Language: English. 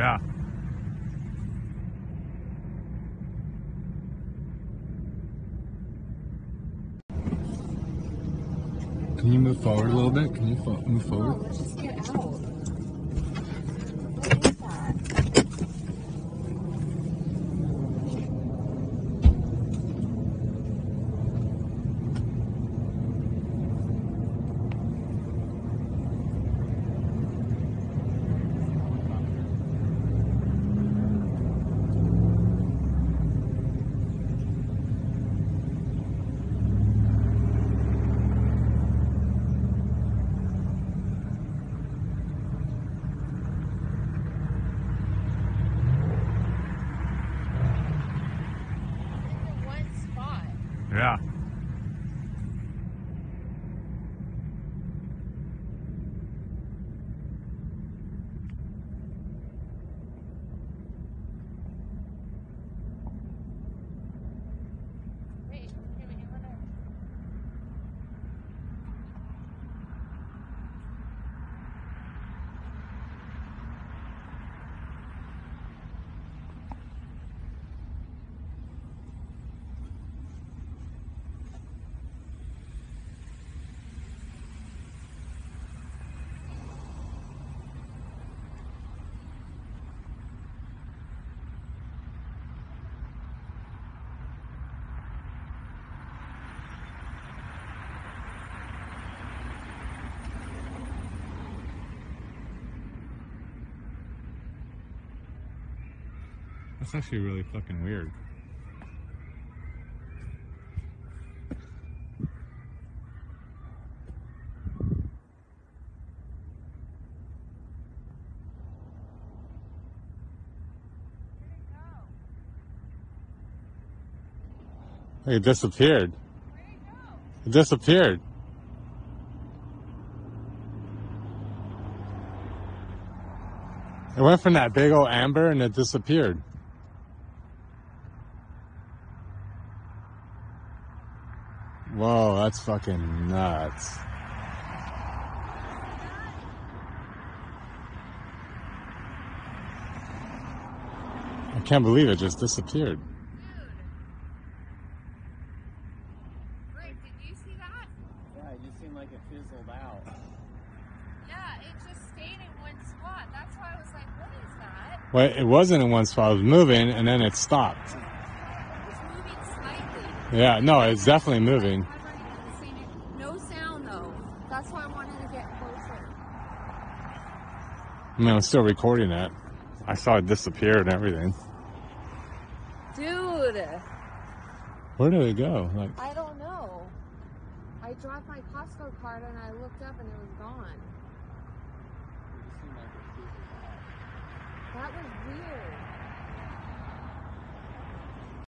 Yeah. Can you move forward a little bit? Can you move forward? No, let's just get out. What is that? Yeah. Wait, you wanna... That's actually really fucking weird. It disappeared. Where'd it go? It disappeared. It went from that big old amber and it disappeared. Whoa, that's fucking nuts. I can't believe it just disappeared. Dude. Rick, did you see that? Yeah, it just seemed like it fizzled out. Yeah, it just stayed in one spot. That's why I was like, what is that? Well, it wasn't in one spot. It was moving and then it stopped. It was moving slightly. Yeah, no, it's definitely moving. No sound though. That's why I wanted to get closer. I mean, I'm still recording it. I saw it disappear and everything. Dude. Where did it go? Like, I don't know. I dropped my Costco card and I looked up and it was gone. It just seemed like it fizzled out. That was weird.